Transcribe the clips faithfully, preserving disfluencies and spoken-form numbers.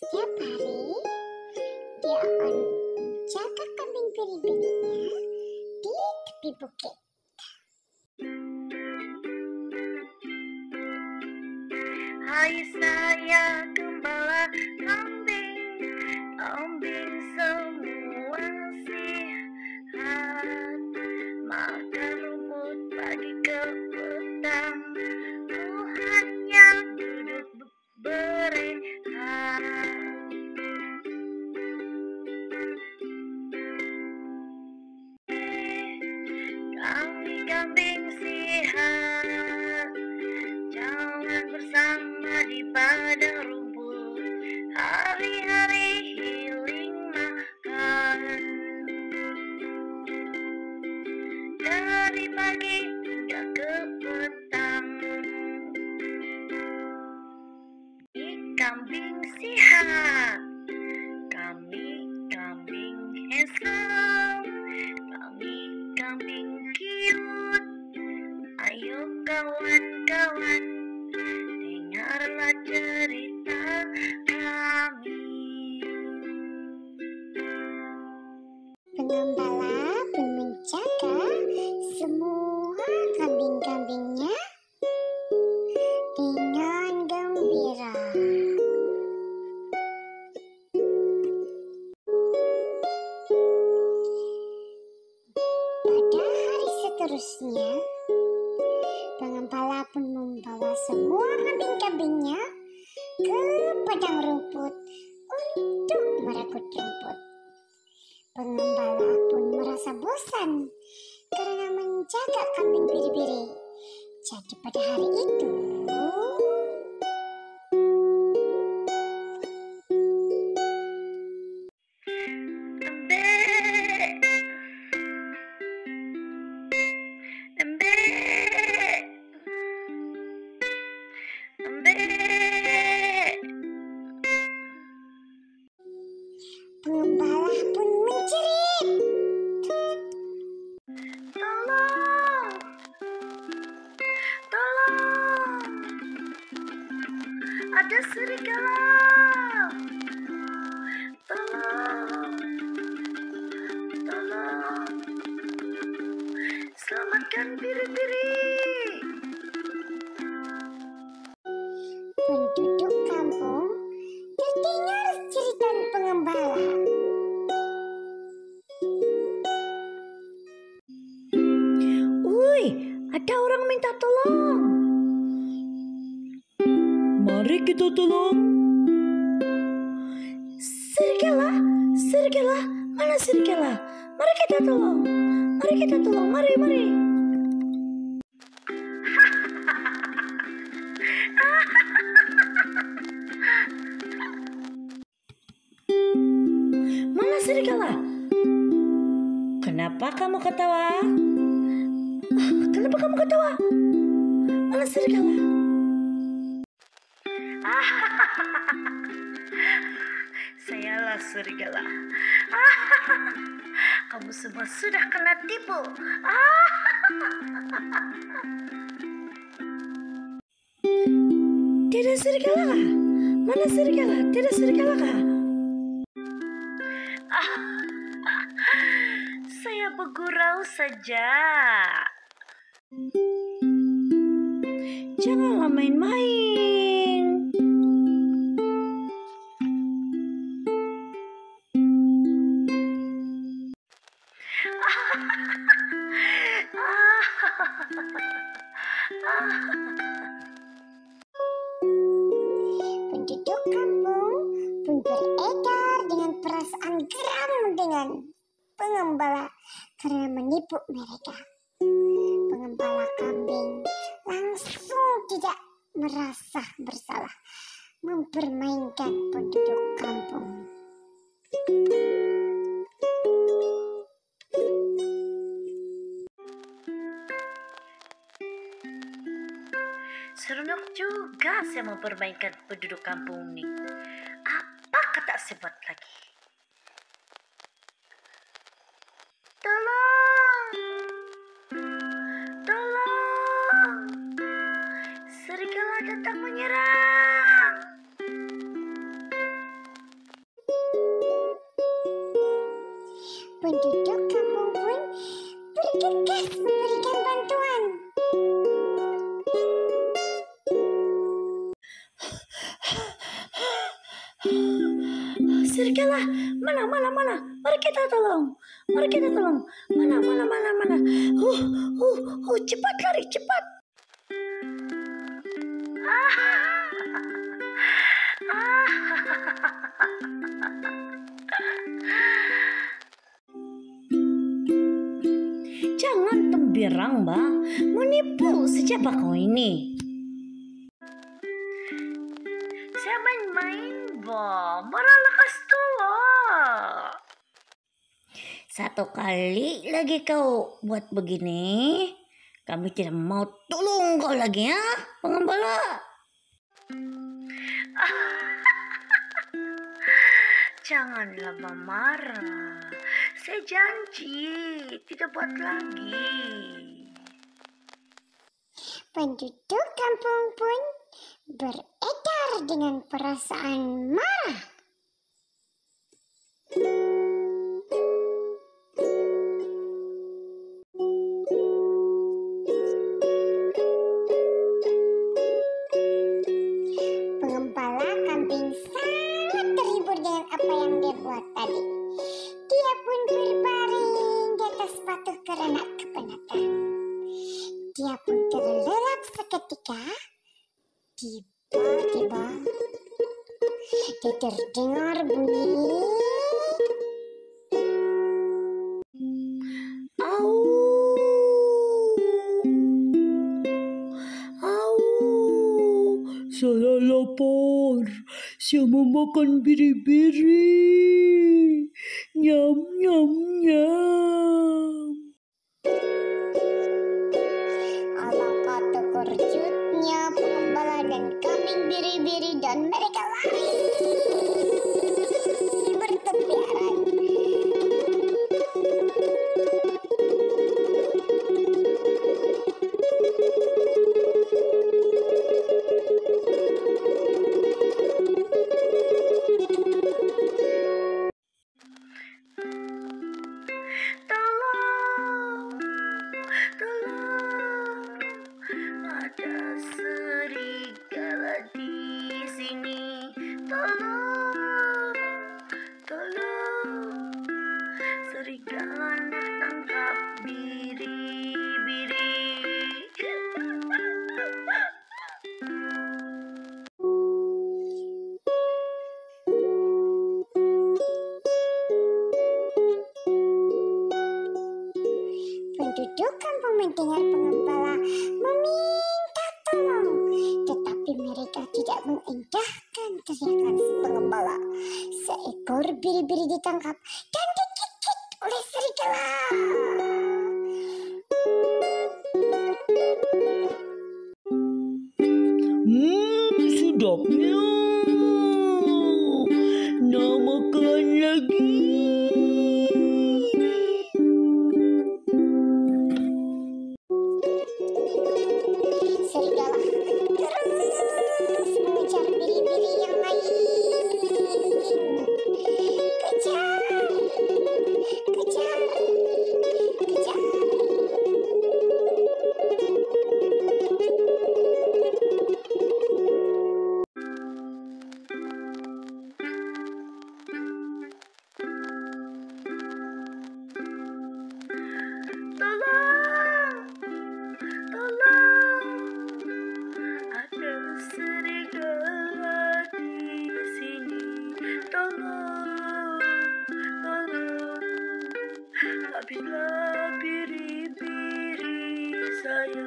Setiap hari dia akan menjaga kambing biri-birinya di tepi bukit. Hai saya gembala kambing, kambing semua sehat, makan rumput pagi ke petang, ku hanya duduk berehat. Kambing-kambing sehat, jangan bersama di padang rumput, hari-hari healing makan. Dari pagi hingga ke petang, kambing sehat, kami kambing handsome, kami kambing cute. Ayo kawan-kawan, dengarlah cerita kami. Pengembala pun menjaga semua kambing-kambingnya dengan gembira. Pada hari seterusnya, pengembala pun membawa semua kambing-kambingnya ke padang rumput untuk meregut rumput. Pengembala pun merasa bosan karena menjaga kambing biri-biri. Jadi pada hari itu, Embe, embe, embe. pengembala pun menjerit. Tolong, tolong, ada serigala. Tolong, tolong, selamatkan biri-biri. Penduduk kampung terdengar cerita pengembala. Woi, ada orang minta tolong. Mari kita tolong. Serigala, serigala, mana serigala? Mari kita tolong. Mari kita tolong. Mari, mari. Mana serigala? Kenapa kamu ketawa? Kenapa kamu ketawa? Mana serigala? Sayalah serigala. Kamu semua sudah kena tipu. Tidak serigala kah? Mana serigala? Tidak serigala kah? Saya bergurau saja. Janganlah main-main. Penduduk kampung pun beredar dengan perasaan geram dengan pengembala karena menipu mereka. Pengembala kambing langsung tidak merasa bersalah mempermainkan penduduk kampung. Seronok juga saya mempermainkan penduduk kampung ini. Apa kata saya buat lagi? Tolong! Tolong! Serigala datang menyerang! Penduduk kampung pun bergegas memberikan bantuan. Serigala, mana, mana, mana? Mari kita tolong, mari kita tolong. Mana, mana, mana, mana? Uh, uh, uh, cepat lari, cepat. Jangan temberang, Bang. Menipu siapa kau ini? Saya main-main, Bang. Malah lekas tua. Satu kali lagi kau buat begini, kami tidak mau tolong kau lagi ya, pengembala. Janganlah marah. Saya janji tidak buat lagi. Penduduk kampung pun beredar dengan perasaan marah. Pengembala kambing sangat terhibur dengan apa yang dia buat tadi. Dia pun berbaring di atas batu karena kepenatan. Dia pun terlelap seketika. Tiba-tiba dia terdengar bunyi Au, au, saya lapar. Saya mau makan biri-biri. Nyam, nyam, nyam. alangkah terkejutnya pengembala dan kambing biri-biri dan mereka lari bertebaran. Tolong, tolong. Ada serigala di sini. Tolong, tolong. Serigala nak tangkap biri-biri. Penduduk kampung mendengar pengembala meminta tolong, tetapi mereka tidak mengindahkan teriakan si pengembala. Seekor biri-biri ditangkap dan digigit oleh serigala. Hmm, sedapnya. Nak makan lagi. Serigala terus mengejar biri-biri yang lain. Kejar, kejar, kejar. Tolong, tolong. Ada serigala di sini. Tolong, tolong. Habislah biri-biri saya.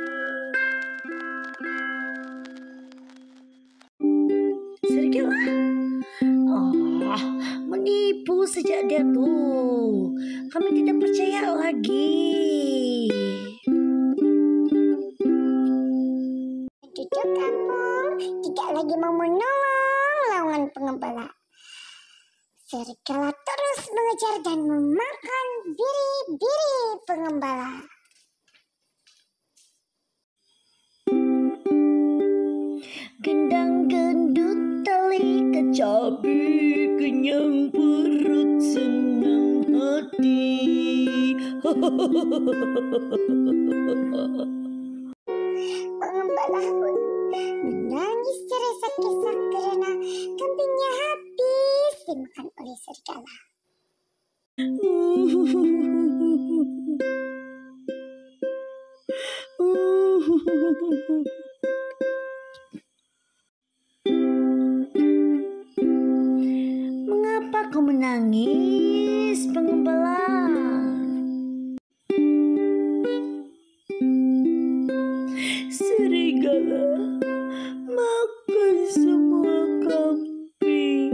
Serigala? Oh, menipu sejak dia tuh. Kami tidak percaya lagi. Penduduk kampung tidak lagi mau menolong lawan pengembala. Serigala terus mengejar dan memakan biri-biri pengembala. Gendang gendut tali kecapi, kenyang perut senang mati. Pengembala pun menangis tersesak-sesak karena kambingnya habis dimakan oleh serigala. Mengapa kau menangis, pengembala? Serigala makan semua kambing.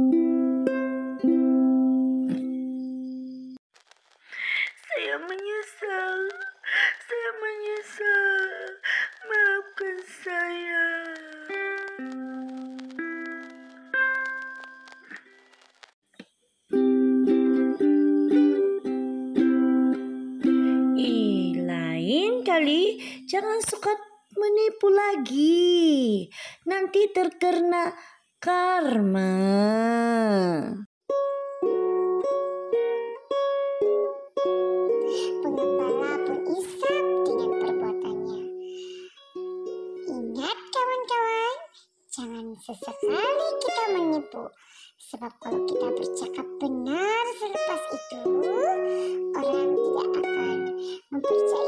Saya menyesal, saya menyesal. Maafkan saya. Ih, lain kali jangan suka menipu lagi. Nanti terkena karma. Pengembala pun isap dengan perbuatannya. Ingat kawan-kawan, jangan sesekali kita menipu. Sebab kalau kita bercakap benar selepas itu, orang tidak akan mempercayai